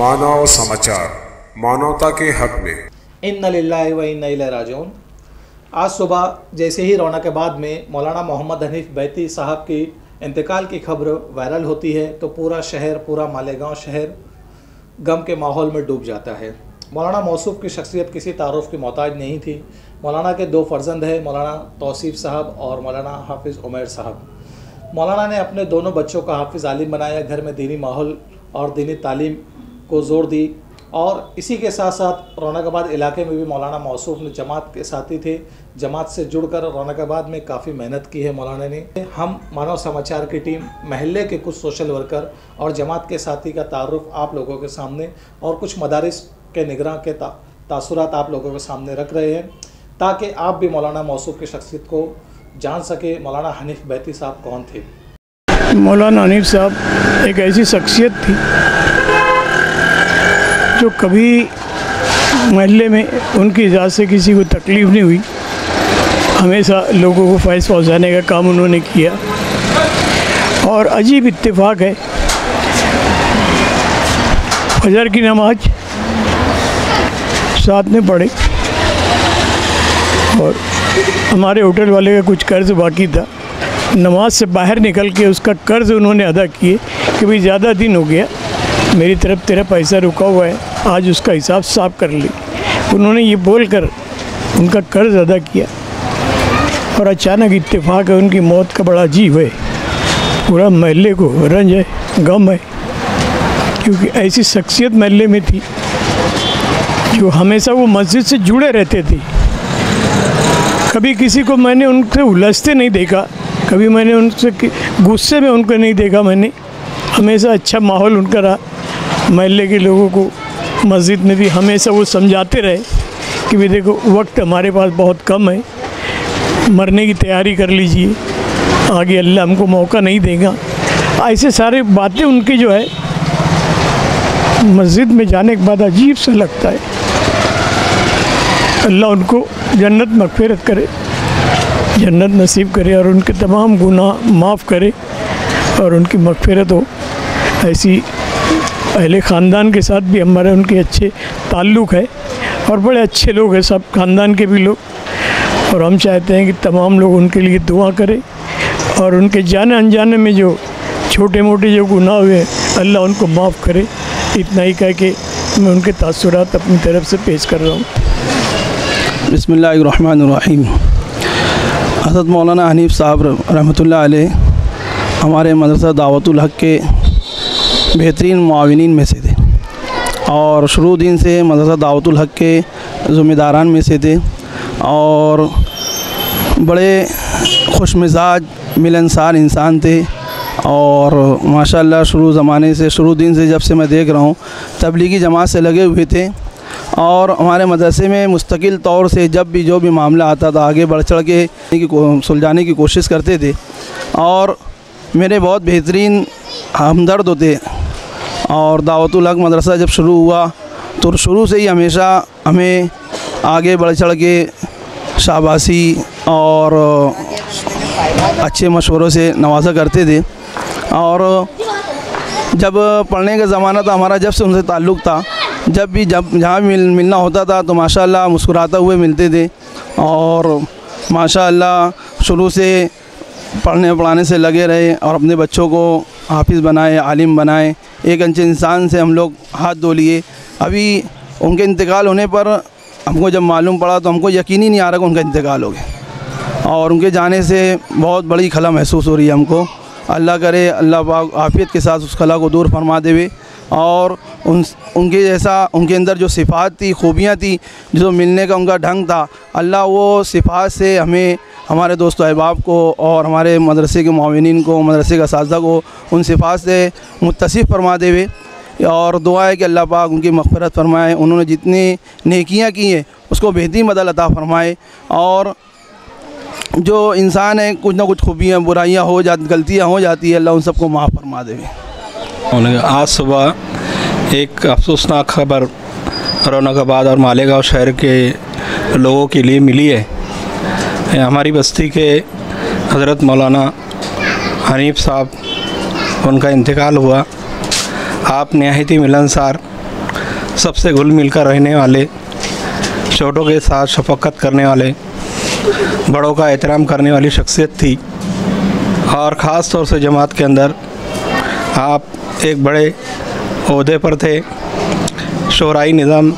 मानव समाचार, मानवता के हक में। इन्ना लिल्लाहि व इन्ना इलैहि राजिऊन। आज सुबह जैसे ही रौनकाबाद में मौलाना मोहम्मद हनीफ बैती साहब की इंतकाल की खबर वायरल होती है तो पूरा शहर, पूरा मालेगांव शहर गम के माहौल में डूब जाता है। मौलाना मौसूफ की शख्सियत किसी तारुफ की मोहताज नहीं थी। मौलाना के दो फर्जंद हैं, मौलाना तौसीफ साहब और मौलाना हाफिज़ उमैर साहब। मौलाना ने अपने दोनों बच्चों का हाफिज़ आलिम बनाया, घर में दीनी माहौल और दीनी तालीम को ज़ोर दी। और इसी के साथ साथ रौनकाबाद इलाके में भी मौलाना मौसूफ ने जमात के साथी थे, जमात से जुड़कर रौनकाबाद में काफ़ी मेहनत की है मौलाना ने। हम मानव समाचार की टीम महल्ले के कुछ सोशल वर्कर और जमात के साथी का तारुफ आप लोगों के सामने और कुछ मदारिस के निगरान के तासुरात आप लोगों के सामने रख रहे हैं ताकि आप भी मौलाना मौसूफ की शख्सियत को जान सके। मौलाना हनीफ बैती साहब कौन थे? मौलाना हनीफ साहब एक ऐसी शख्सियत थी जो कभी महल्ले में उनकी इजाज़त से किसी को तकलीफ़ नहीं हुई। हमेशा लोगों को फैज़ पहुँचाने का काम उन्होंने किया। और अजीब इत्तेफाक है, फजर की नमाज साथ में पढ़े और हमारे होटल वाले का कुछ कर्ज़ बाकी था, नमाज से बाहर निकल के उसका कर्ज़ उन्होंने अदा किए कि भाई ज़्यादा दिन हो गया, मेरी तरफ तेरा पैसा रुका हुआ है, आज उसका हिसाब साफ कर ली। उन्होंने ये बोलकर उनका कर्ज़ अदा किया और अचानक इत्तेफाक है उनकी मौत का बड़ा अजीब है। पूरा महल्ले को रंज है, गम है, क्योंकि ऐसी शख्सियत महल्ले में थी जो हमेशा वो मस्जिद से जुड़े रहते थे। कभी किसी को मैंने उनसे उलझते नहीं देखा, कभी मैंने उनसे गुस्से में उनको नहीं देखा। मैंने हमेशा अच्छा माहौल उनका रहा। महल्ले के लोगों को मस्जिद में भी हमेशा वो समझाते रहे कि भी देखो वक्त हमारे पास बहुत कम है, मरने की तैयारी कर लीजिए, आगे अल्लाह हमको मौका नहीं देगा। ऐसे सारे बातें उनकी जो है मस्जिद में जाने के बाद अजीब सा लगता है। अल्लाह उनको जन्नत मग़फ़िरत करे, जन्नत नसीब करे और उनके तमाम गुनाह माफ़ करे और उनकी मग़फ़िरत हो। ऐसी अहले ख़ानदान के साथ भी हमारे उनके अच्छे ताल्लुक़ है और बड़े अच्छे लोग हैं सब ख़ानदान के भी लोग। और हम चाहते हैं कि तमाम लोग उनके लिए दुआ करें और उनके जाने अनजाने में जो छोटे मोटे जो गुनाह हुए अल्लाह उनको माफ़ करे। इतना ही कह के मैं उनके तासुरात अपनी तरफ से पेश कर रहा हूँ। बिस्मिल्लाहिर्रहमानिर्रहीम। हज़रत मौलाना हनीफ साहब रहमतुल्लाह अलैह हमारे मदरसा दावतुल हक़ के बेहतरीन मुआविनीन में से थे और शुरू दिन से मदरसा दावतुल हक़ के ज़िम्मेदारान में से थे और बड़े खुशमिजाज मिलनसार इंसान थे। और माशाअल्लाह शुरू ज़माने से, शुरू दिन से जब से मैं देख रहा हूँ तबलीगी जमात से लगे हुए थे और हमारे मदरसे में मुस्तकिल तौर से जब भी जो भी मामला आता था आगे बढ़ चढ़ के सुलझाने की कोशिश करते थे और मेरे बहुत बेहतरीन हमदर्द होते। और दावतुल हक़ मदरसा जब शुरू हुआ तो शुरू से ही हमेशा हमें आगे बढ़ चढ़ के शाबाशी और अच्छे मशवरों से नवाजा करते थे। और जब पढ़ने का ज़माना था हमारा, जब से उनसे ताल्लुक़ था, जब जहाँ मिलना होता था तो माशाअल्लाह मुस्कुराते हुए मिलते थे और माशाअल्लाह शुरू से पढ़ने पढ़ाने से लगे रहे और अपने बच्चों को हाफिज़ बनाए, आलिम बनाए। एक अच्छे इंसान से हम लोग हाथ धो लिए। अभी उनके इंतकाल होने पर हमको जब मालूम पड़ा तो हमको यकीन ही नहीं आ रहा कि उनका इंतकाल हो गया और उनके जाने से बहुत बड़ी खला महसूस हो रही है हमको। अल्लाह करे अल्लाह पाक आफ़ियत के साथ उस खला को दूर फरमा देवे और उनके जैसा उनके अंदर जो सिफ़ात थी, खूबियाँ थी, जो मिलने का उनका ढंग था, अल्लाह वो सिफ़ात से हमें, हमारे दोस्तों अहबाब को और हमारे मदरसे के मुआविनीन को, मदरसे का साज़ा को उन सिफ़ात से मुत्तसिफ़ फरमा देवे। और दुआ है कि अल्लाह पाक उनकी मग़फ़िरत फरमाए, उन्होंने जितनी नेकियां की हैं उसको बेहतरीन बदल अता फरमाए। और जो इंसान है कुछ ना कुछ खूबियाँ बुराइयाँ हो जाती, गलतियाँ हो जाती है, अल्लाह उन सबको माफ़ फरमा देवे। आज सुबह एक अफसोसनाक खबर रौनकाबाद और मालेगांव शहर के लोगों के लिए मिली है। हमारी बस्ती के हज़रत मौलाना हनीफ साहब, उनका इंतकाल हुआ। आप नहायत ही मिलनसार सबसे घुल मिल कर रहने वाले, छोटों के साथ शफकत करने वाले, बड़ों का एहतराम करने वाली शख्सियत थी। और ख़ास तौर से जमात के अंदर आप एक बड़े ओहदे पर थे। शोराई निज़ाम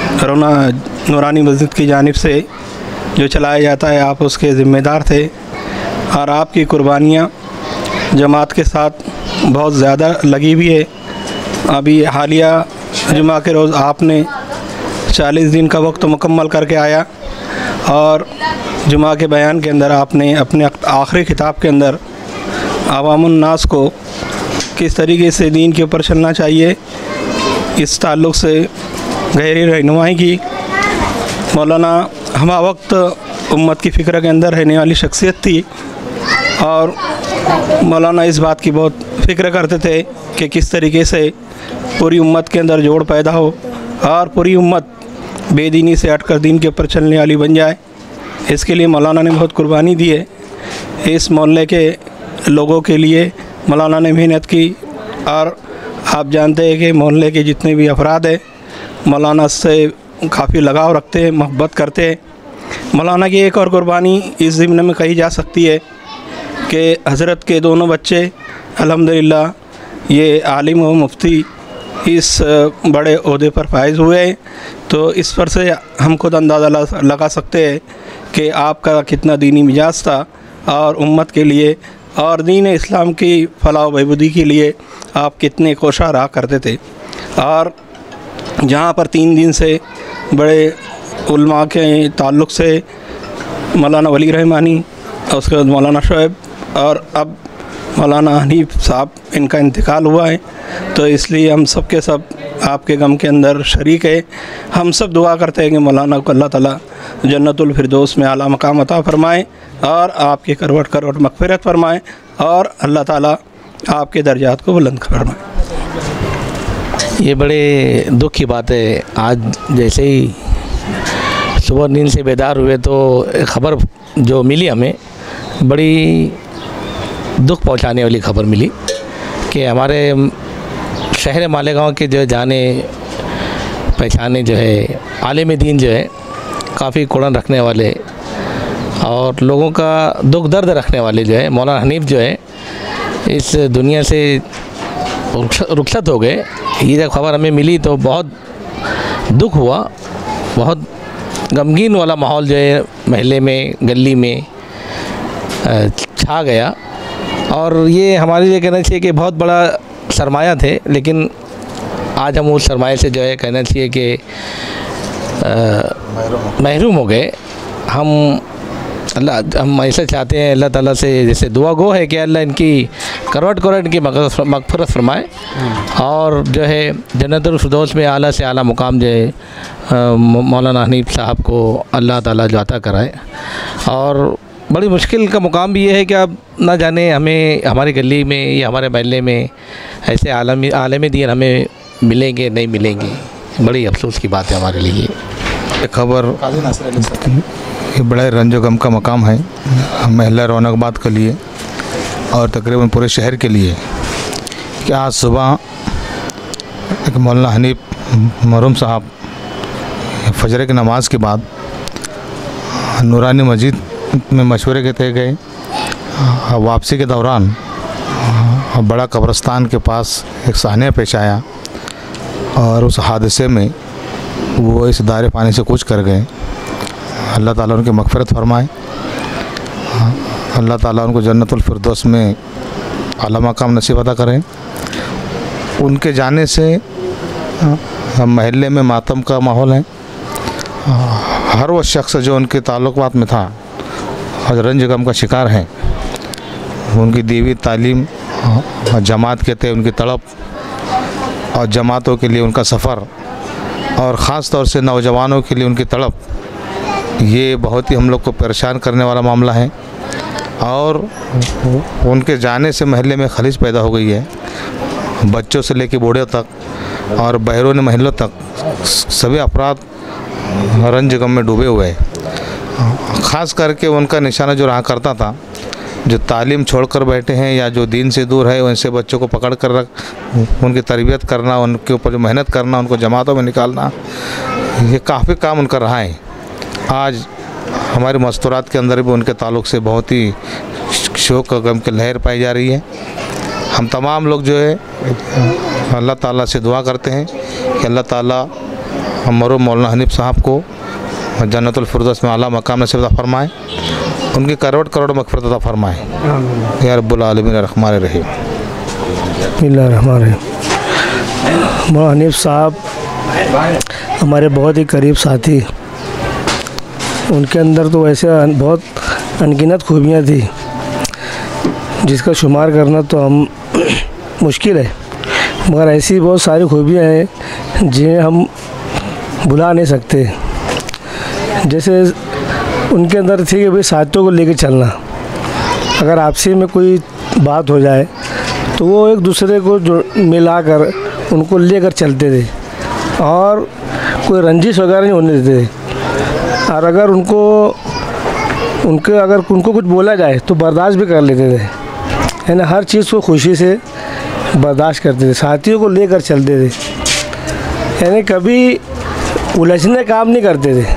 नूरानी मस्जिद की जानिब से जो चलाया जाता है, आप उसके ज़िम्मेदार थे और आपकी कुर्बानियाँ जमात के साथ बहुत ज़्यादा लगी हुई है। अभी हालिया जुमा के रोज़ आपने 40 दिन का वक्त मुकम्मल करके आया और जुमा के बयान के अंदर आपने अपने आखिरी खिताब के अंदर अवामुन नास को किस तरीके से दीन के ऊपर चलना चाहिए, इस ताल्लुक़ से गहरी रहनुमाई की। मौलाना हमा वक्त उम्मत की फ़िक्र के अंदर रहने वाली शख्सियत थी और मौलाना इस बात की बहुत फ़िक्र करते थे कि किस तरीके से पूरी उम्मत के अंदर जोड़ पैदा हो और पूरी उम्मत बेदीनी से हटकर दीन के ऊपर चलने वाली बन जाए। इसके लिए मौलाना ने बहुत कुर्बानी दी है। इस मोहल्ले के लोगों के लिए मौलाना ने मेहनत की और आप जानते हैं कि मोहल्ले के जितने भी अफराद हैं मौलाना से काफ़ी लगाव रखते हैं, मोहब्बत करते हैं। मौलाना की एक और कुर्बानी इस ज़िम्न में कही जा सकती है कि हज़रत के दोनों बच्चे अल्हम्दुलिल्लाह ये आलिम व मुफ्ती इस बड़े ओहदे पर फाइज़ हुए। तो इस पर से हम खुद अंदाज़ा लगा सकते हैं कि आपका कितना दीनी मिजाज था और उम्मत के लिए और दीन इस्लाम की फलाह बहबूदी के लिए आप कितने कोशा रहा करते थे। और जहाँ पर 3 दिन से बड़े उलमा के ताल्लुक़ से मौलाना वली रहमानी, उसके बाद मौलाना शोएब और अब मौलाना हनीफ साहब इनका इंतकाल हुआ है, तो इसलिए हम सब के सब आपके गम के अंदर शरीक है। हम सब दुआ करते हैं कि मौलाना को अल्लाह ताला जन्नतुल फिरदौस में आला मकाम अता फ़रमाए और आपकी करवट करवट मग़फ़िरत फ़रमाए और अल्लाह ताला आपके दर्जात को बुलंद फरमाए। ये बड़े दुख की बात है। आज जैसे ही सुबह नींद से बेदार हुए तो ख़बर जो मिली हमें बड़ी दुख पहुंचाने वाली ख़बर मिली कि हमारे शहर मालेगांव के जो जाने पहचाने जो है आलिम दीन जो है, काफ़ी कुड़न रखने वाले और लोगों का दुख दर्द रखने वाले जो है मौलाना हनीफ जो है इस दुनिया से रुखसत हो गए। ये जब खबर हमें मिली तो बहुत दुख हुआ, बहुत गमगीन वाला माहौल जो है महल्ले में गली में छा गया। और ये हमारे लिए कहना चाहिए कि बहुत बड़ा सरमाया थे, लेकिन आज हम उस सरमाए से जो है कहना चाहिए कि महरूम हो गए। हम ऐसा चाहते हैं अल्लाह ताला से, जैसे दुआ गो है कि अल्लाह इनकी करवट करवट इनकी मग़फ़िरत फरमाए और जो है जन्नतुल फिरदौस में आला से आला मुकाम जो है मौलाना हनीफ साहब को अल्लाह ताला जो अता कराए। और बड़ी मुश्किल का मुकाम भी ये है कि अब ना जाने हमें हमारी गली में या हमारे महल्ले में ऐसे आलम दीन हमें मिलेंगे नहीं मिलेंगे। बड़ी अफसोस की बात है हमारे लिए। खबर ये बड़ा रंजो गम का मकाम है महल्ला रौनकबाद के लिए और तकरीबन पूरे शहर के लिए कि आज सुबह एक मौलाना हनीफ मरहूम साहब फजर की नमाज के बाद नूरानी मस्जिद में मशवरे के तय गए। वापसी के दौरान बड़ा कब्रस्तान के पास एक साहनिया पेश आया और उस हादसे में वो इस दायरे पानी से कूच कर गए। अल्लाह ताला उनकी मग़फ़िरत फरमाए, अल्लाह ताला उनको जन्नतुल फिरदौस में आला मकाम नसीब अता करें। उनके जाने से महल्ले में मातम का माहौल है। हर वो शख्स जो उनके ताल्लुक़ात में था और रंज गम का शिकार है, उनकी दीवी तालीम, जमात के थे उनकी तड़प और जमातों के लिए उनका सफ़र और ख़ास तौर से नौजवानों के लिए उनकी तड़प, ये बहुत ही हम लोग को परेशान करने वाला मामला है। और उनके जाने से महल्ले में खलीज पैदा हो गई है। बच्चों से लेकर बूढ़े तक और बहरों महलों तक सभी अफराद रंज गम में डूबे हुए हैं। ख़ास करके उनका निशाना जो रहा करता था जो तालीम छोड़कर बैठे हैं या जो दीन से दूर है, उनसे बच्चों को पकड़ कर उनकी तरबियत करना, उनके ऊपर जो मेहनत करना, उनको जमातों में निकालना, ये काफ़ी काम उनका रहा है। आज हमारे मस्तूरात के अंदर भी उनके ताल्लुक़ से बहुत ही शोक और गम की लहर पाई जा रही है। हम तमाम लोग जो है अल्लाह ताला से दुआ करते हैं कि अल्लाह ताला मरहूम मौलाना हनीफ साहब को जन्नतुल फिरदौस में आला मकाम नसीब अता फरमाए, उनकी करोड़ करोड़ मग़फ़िरत अता फरमाए या रब्बुल आलमीन रहमान रहीम। मौलाना हनीफ साहब हमारे बहुत ही करीब साथी, उनके अंदर तो वैसे बहुत अनगिनत खूबियाँ थी जिसका शुमार करना तो हम मुश्किल है, मगर ऐसी बहुत सारी खूबियाँ हैं जिन्हें हम भुला नहीं सकते। जैसे उनके अंदर थी कि भाई साथियों को लेकर चलना, अगर आपसी में कोई बात हो जाए तो वो एक दूसरे को मिलाकर उनको लेकर चलते थे और कोई रंजिश वगैरह नहीं होने देते थे। और अगर उनको कुछ बोला जाए तो बर्दाश्त भी कर लेते थे, है ना, हर चीज़ को खुशी से बर्दाश्त करते थे, साथियों को लेकर चलते थे, यानी कभी उलझने काम नहीं करते थे।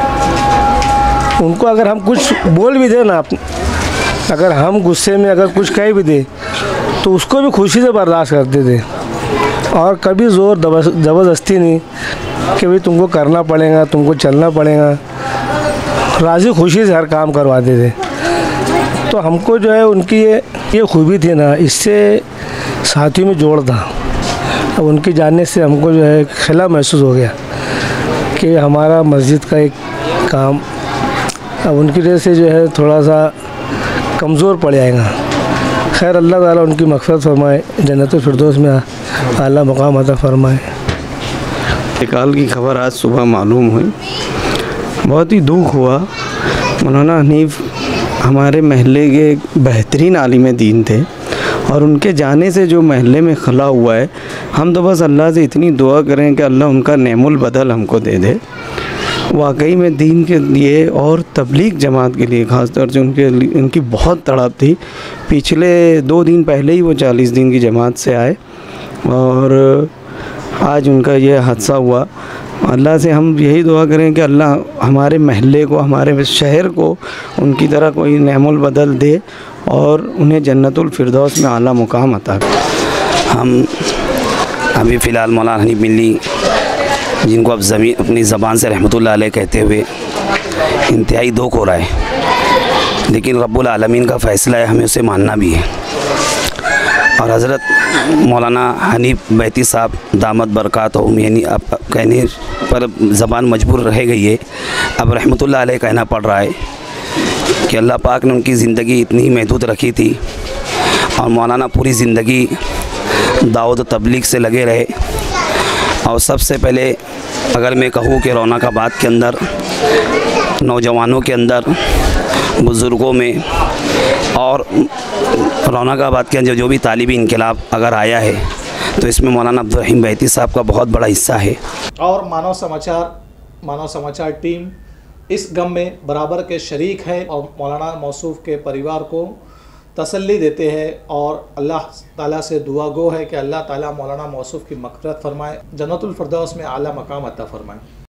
उनको अगर हम कुछ बोल भी दें ना, अगर हम गुस्से में अगर कुछ कह भी दे तो उसको भी खुशी से बर्दाश्त करते थे और कभी ज़ोर ज़बरदस्ती नहीं कि भाई तुमको करना पड़ेगा, तुमको चलना पड़ेगा, राज़ी खुशी से हर काम करवाते थे। तो हमको जो है उनकी ये खूबी थी ना, इससे साथियों में जोड़ था। अब उनके जाने से हमको जो है खिला महसूस हो गया कि हमारा मस्जिद का एक काम अब उनकी वजह से जो है थोड़ा सा कमज़ोर पड़ जाएगा। खैर अल्लाह ताला उनकी मग़फ़िरत फरमाए, जन्नतुल फिरदौस में आला मकाम अता फरमाए। इंतकाल की खबर आज सुबह मालूम हुई, बहुत ही दुख हुआ। मौलाना हनीफ हमारे महल्ले के बेहतरीन आलिम दीन थे और उनके जाने से जो महल्ले में खला हुआ है, हम तो बस अल्लाह से इतनी दुआ करें कि अल्लाह उनका नेमुल बदल हमको दे दे। वाकई में दीन के लिए और तबलीग जमात के लिए ख़ास तौर से उनकी बहुत तड़प थी। पिछले 2 दिन पहले ही वो 40 दिन की जमात से आए और आज उनका ये हादसा हुआ। अल्लाह से हम यही दुआ करें कि अल्लाह हमारे महल्ले को, हमारे शहर को उनकी तरह कोई नेमुल बदल दे और उन्हें जन्नतुल फिरदौस में आला मुकाम अता करे। हम अभी फ़िलहाल मौलाना हनीफ मिल्ली, जिनको अब अपनी ज़बान से रहमतुल्लाह अलैह कहते हुए इंतहाई दुख हो रहा है, लेकिन रब्बुल आलमीन का फ़ैसला है, हमें उसे मानना भी है। और हज़रत मौलाना हनीफ बैती साहब दामत बरकातहुम, यानी अब कहने पर ज़बान मजबूर रह गई है, अब रहमतुल्लाह अलैह कहना पड़ रहा है कि अल्लाह पाक ने उनकी ज़िंदगी इतनी महदूद रखी थी और मौलाना पूरी ज़िंदगी दावत तबलीग से लगे रहे। और सबसे पहले अगर मैं कहूँ कि रौनकाबाद के अंदर, नौजवानों के अंदर, बुज़ुर्गों में और रौनकाबाद के अंदर जो भी तालिबी इनकलाब अगर आया है तो इसमें मौलाना अब्दुल रहीम बैती साहब का बहुत बड़ा हिस्सा है। और मानव समाचार टीम इस गम में बराबर के शरीक है और मौलाना मौसूफ़ के परिवार को तसल्ली देते हैं और अल्लाह ताला से दुआ गो है कि अल्लाह ताला मौलाना मौसूफ़ की मग़फ़िरत फरमाए, जन्नतुल फिरदौस में आला मकाम अता फरमाए।